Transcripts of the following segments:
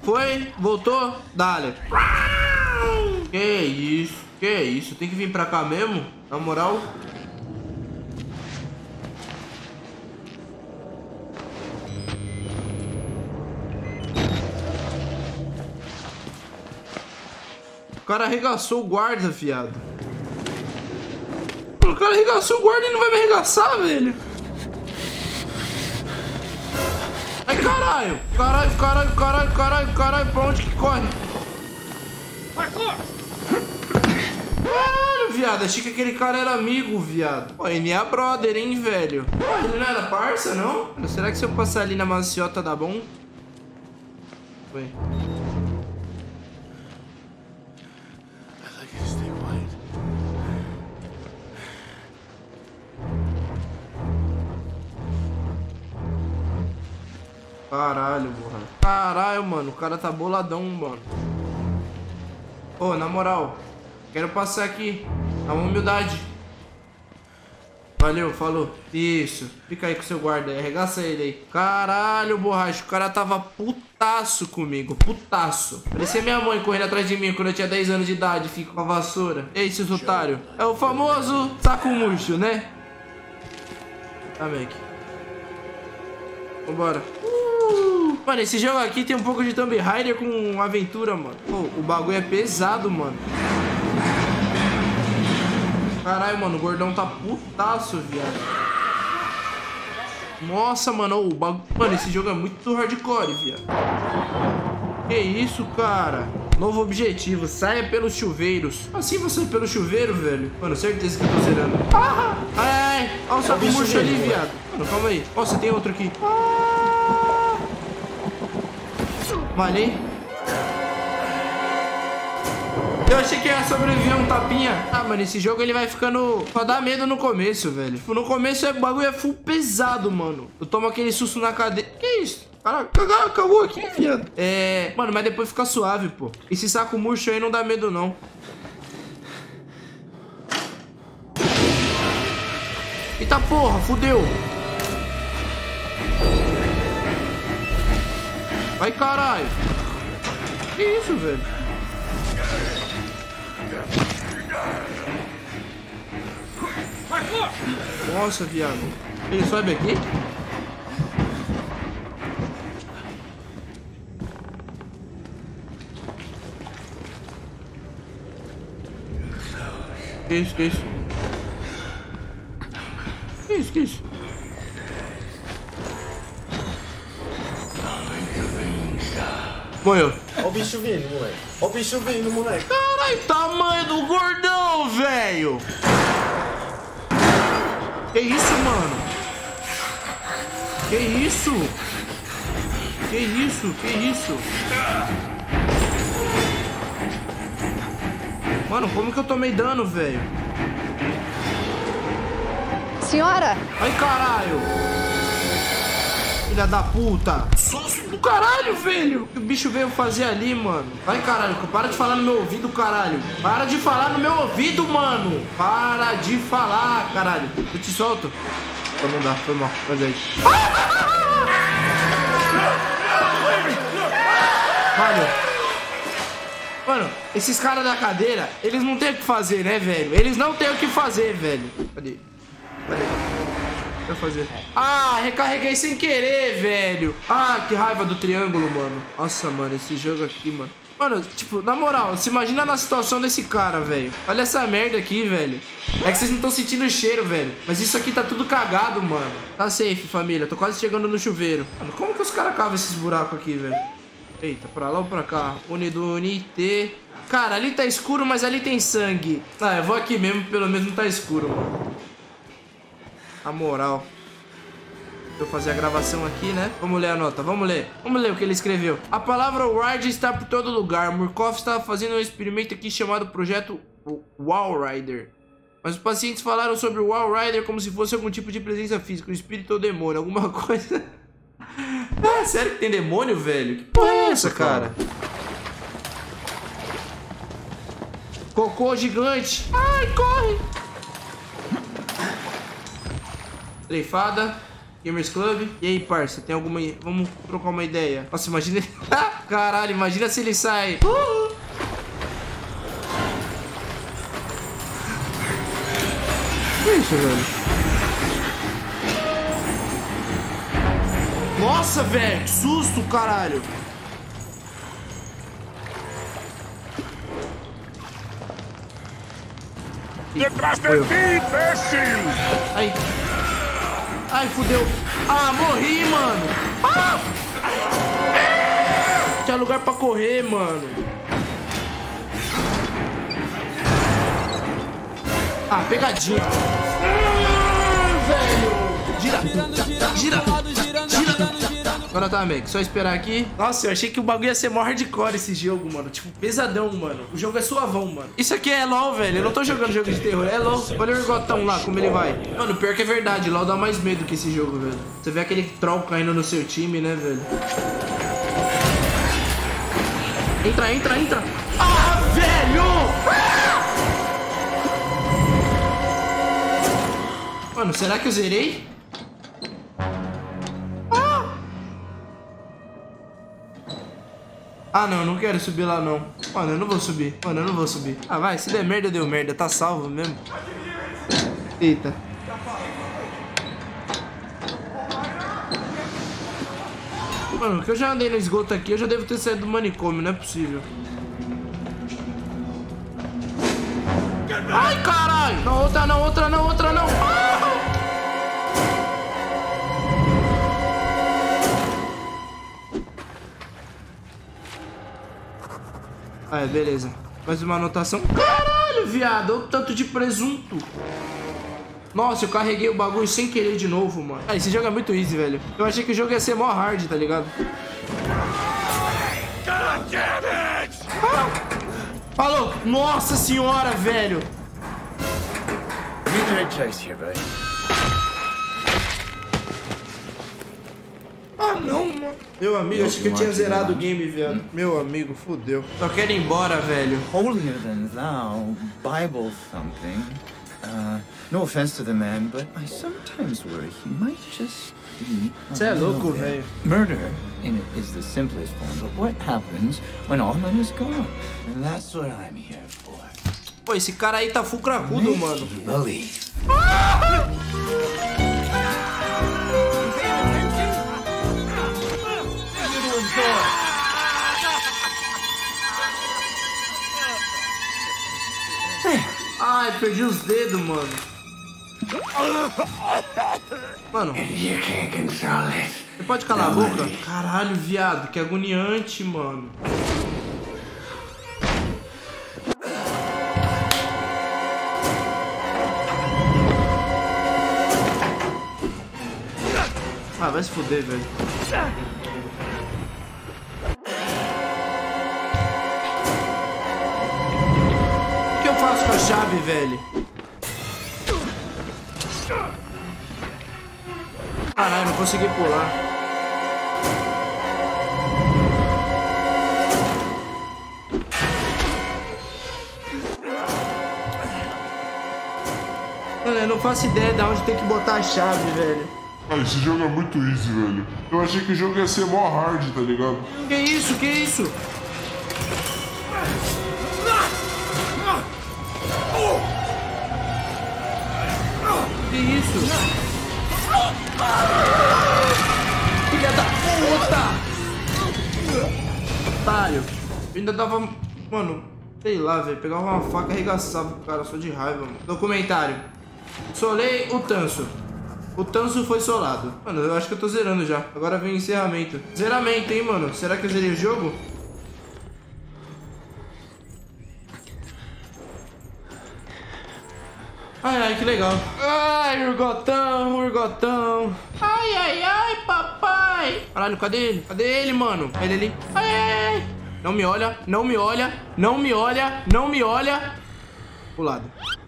Foi, voltou, dale. Que isso, tem que vir pra cá mesmo? Na moral. O cara arregaçou o guarda, viado. O cara arregaçou o guarda e não vai me arregaçar, velho. Ai, caralho. Caralho. Pra onde que corre? Caralho, viado. Achei que aquele cara era amigo, viado. Pô, ele é brother, hein, velho. Pô, ele não era parça, não? Será que se eu passar ali na maciota dá bom? Foi. Caralho, porra. Caralho, mano. O cara tá boladão, mano. Ô, na moral. Quero passar aqui. Na humildade. Valeu, falou. Isso. Fica aí com o seu guarda aí. Arregaça ele aí. Caralho, borracha. O cara tava putaço comigo. Putaço. Parecia minha mãe correndo atrás de mim quando eu tinha 10 anos de idade. Fica com a vassoura. Ei, seus otários. É o famoso saco murcho, né? Tá, Mac. Vambora. Mano, esse jogo aqui tem um pouco de Tomb Raider com aventura, mano. Pô, o bagulho é pesado, mano. Caralho, mano, o gordão tá putaço, viado. Nossa, mano, o bagulho... Mano, esse jogo é muito hardcore, viado. Que isso, cara? Novo objetivo, saia pelos chuveiros. Assim você pelo chuveiro, velho? Mano, certeza que eu tô zerando. Ai, olha o saco murcho ali, viado. Mano, calma aí. Nossa, tem outro aqui. Valeu. Eu achei que ia sobreviver um tapinha. Ah, mano, esse jogo ele vai ficando... Só dá medo no começo, velho. Tipo, no começo o bagulho é full pesado, mano. Eu tomo aquele susto na cadeira. Que isso? Caraca, cagou aqui, viado. Mano, mas depois fica suave, pô. Esse saco murcho aí não dá medo, não. Eita porra, fudeu. Vai, caralho. Que isso, velho? Nossa, viado. Ele sobe aqui? Que isso? Que isso? Que isso? Que isso? Morreu. Olha o bicho vindo, moleque. Olha o bicho vindo, moleque. Caralho, tamanho do gordão, velho. Que isso, mano? Que isso? Que isso? Que isso? Mano, como que eu tomei dano, velho? Senhora! Ai, caralho! Filha da puta! Do caralho, velho! O que o bicho veio fazer ali, mano? Vai, caralho, para de falar no meu ouvido, caralho! Para de falar no meu ouvido, mano! Para de falar, caralho! Eu te solto? Não dá, foi mal. Mas aí. Valeu. Mano, esses caras da cadeira, eles não têm o que fazer, né, velho? Eles não têm o que fazer, velho. Cadê? Cadê? O que eu fazer? Ah, recarreguei sem querer, velho. Ah, que raiva do triângulo, mano. Nossa, mano, esse jogo aqui, mano. Mano, tipo, na moral, se imagina na situação desse cara, velho. Olha essa merda aqui, velho. É que vocês não estão sentindo o cheiro, velho. Mas isso aqui tá tudo cagado, mano. Tá safe, família. Tô quase chegando no chuveiro. Mano, como que os caras cavam esses buracos aqui, velho? Eita, pra lá ou pra cá? Unido, unite. Cara, ali tá escuro, mas ali tem sangue. Ah, eu vou aqui mesmo, pelo menos não tá escuro, mano. A moral. Deixa eu fazer a gravação aqui, né? Vamos ler a nota, vamos ler. Vamos ler o que ele escreveu. A palavra Ride está por todo lugar. Murkoff estava fazendo um experimento aqui chamado Projeto Wall Rider. Mas os pacientes falaram sobre o Wall Rider como se fosse algum tipo de presença física, um espírito ou demônio, alguma coisa. Ah, sério que tem demônio, velho? Que porra é essa, cara? Cocô gigante. Ai, corre! Leifada. Gamers Club. E aí, parça, tem alguma... Vamos trocar uma ideia. Nossa, imagina... Caralho, imagina se ele sai. Isso, velho. Nossa, velho, que susto, caralho. Detrás de ti, imbécil! Ai. Ai, fudeu. Ah, morri, mano. Ah! Tinha lugar pra correr, mano. Ah, pegadinha. Velho. Gira. Agora tá, Meg. Só esperar aqui. Nossa, eu achei que o bagulho ia ser mó hardcore esse jogo, mano. Tipo, pesadão, mano. O jogo é suavão, mano. Isso aqui é LOL, velho. Eu não tô jogando jogo de terror. É LOL. Olha o Urgotão lá, como ele vai. Mano, pior que é verdade. LOL dá mais medo que esse jogo, velho. Você vê aquele troll caindo no seu time, né, velho? Entra. Ah, velho! Mano, será que eu zerei? Ah, não quero subir lá, não. Mano, eu não vou subir. Ah, vai, se der merda, deu merda. Tá salvo mesmo. Eita. Mano, que eu já andei no esgoto aqui, eu já devo ter saído do manicômio, não é possível. Ai, caralho! Não, outra não. Ah, beleza. Mais uma anotação. Caralho, viado. Olha o tanto de presunto. Nossa, eu carreguei o bagulho sem querer de novo, mano. Ah, esse jogo é muito easy, velho. Eu achei que o jogo ia ser mó hard, tá ligado? Ah! Falou! Nossa senhora, velho! Ah, não, mano. Meu amigo, acho que eu tinha zerado o game, velho. Meu amigo, fodeu. Só quero ir embora, velho. Holier than thou, Bible thumping. No offense to the man, but I sometimes worry he might just be. Você é louco, velho. Murder is the simplest form, but what happens when all men is gone? And that's what I'm here for. Pô, esse cara aí tá full cracudo, mano. Believe. Ai, perdi os dedos, mano. Mano, você pode calar a boca? Caralho, viado, que agoniante, mano. Ah, vai se fuder, velho. O que eu faço com a chave, velho? Caralho, não consegui pular. Mano, eu não faço ideia de onde tem que botar a chave, velho. Ah, esse jogo é muito easy, velho. Eu achei que o jogo ia ser mó hard, tá ligado? Que isso? Que isso? Que isso? Filha da puta! Otário. Eu ainda tava... Mano, sei lá, velho. Pegava uma faca e arregaçava o cara só de raiva, mano. Documentário. Solei o Tanso. O Tanso foi solado. Mano, eu acho que eu tô zerando já. Agora vem o encerramento. Zeramento, hein, mano? Será que eu zerei o jogo? Ai, ai, que legal. Ai, Urgotão, Urgotão. Ai, ai, ai, papai. Caralho, cadê ele? Cadê ele, mano? Ele ali. Ai, ai, ai. Não me olha, não me olha, não me olha, não me olha. Pro lado.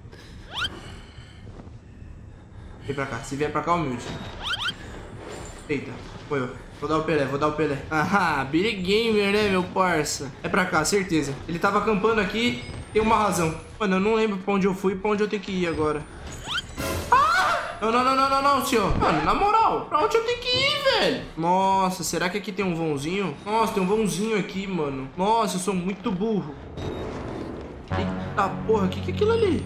Vem pra cá, se vier pra cá, humilde. Eita, foi eu. Vou dar o Pelé, vou dar o Pelé. Ahá, Billy Gamer, né, meu parça? É pra cá, certeza. Ele tava acampando aqui, tem uma razão. Mano, eu não lembro pra onde eu fui e pra onde eu tenho que ir agora. Ah! Não, senhor. Mano, na moral, pra onde eu tenho que ir, velho? Nossa, será que aqui tem um vãozinho? Nossa, tem um vãozinho aqui, mano. Nossa, eu sou muito burro. Eita porra, o que é aquilo ali?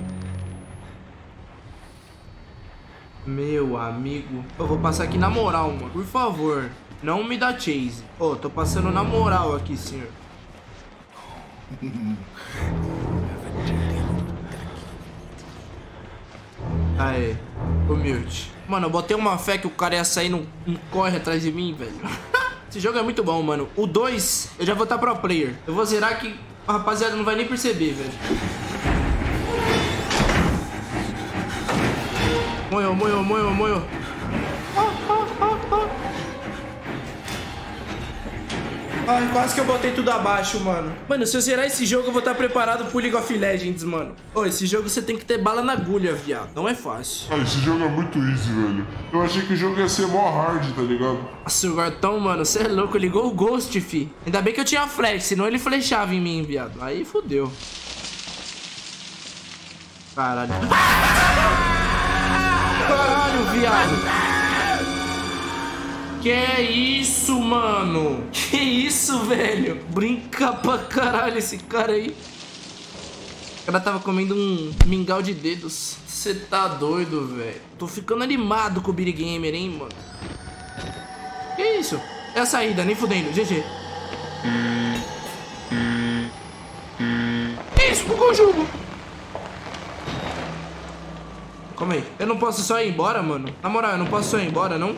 Meu amigo. Eu vou passar aqui na moral, mano. Por favor, não me dá chase. Ô, tô passando na moral aqui, senhor. Aê, humilde. Mano, eu botei uma fé que o cara ia sair, não corre atrás de mim, velho. Esse jogo é muito bom, mano. O 2, eu já vou estar pro player. Eu vou zerar que a rapaziada não vai nem perceber, velho. Moio. Ai, quase que eu botei tudo abaixo, mano. Mano, se eu zerar esse jogo, eu vou estar preparado pro League of Legends, mano. Ô, esse jogo você tem que ter bala na agulha, viado. Não é fácil. Ah, esse jogo é muito easy, velho. Eu achei que o jogo ia ser mó hard, tá ligado? Nossa, o Gartão, mano, você é louco. Ligou o Ghost, fi. Ainda bem que eu tinha flash, senão ele flechava em mim, viado. Aí fodeu. Caralho. Caralho, viado. Que isso, mano? Que isso, velho? Brinca pra caralho esse cara aí. O cara tava comendo um mingau de dedos. Você tá doido, velho? Tô ficando animado com o Beat Gamer, hein, mano? Que isso? É a saída, nem fudendo. GG. Que isso? Bugou o jogo. Calma aí. Eu não posso só ir embora, mano? Na moral, eu não posso só ir embora, não?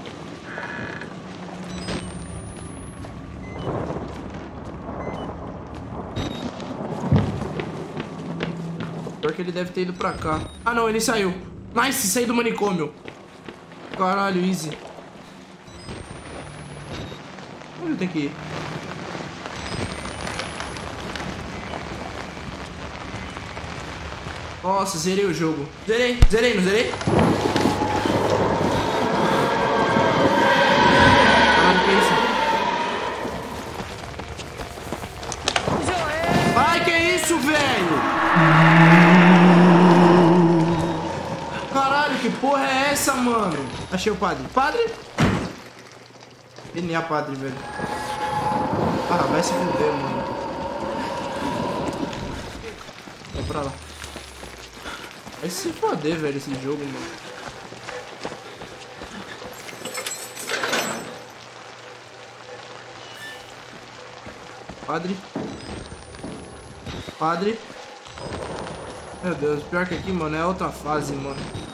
Pior que ele deve ter ido pra cá. Ah, não, ele saiu. Nice, saí do manicômio. Caralho, easy. Onde eu tenho que ir? Nossa, zerei o jogo. Zerei, não zerei? Caralho, que é isso? Ai, que é isso, velho? Caralho, que porra é essa, mano? Achei o padre. Padre? Ele nem é padre, velho. Ah, vai se fuder, mano. Vai pra lá. Vai se foder, velho, esse jogo, mano. Padre. Padre. Meu Deus, pior que aqui, mano, é outra fase, mano.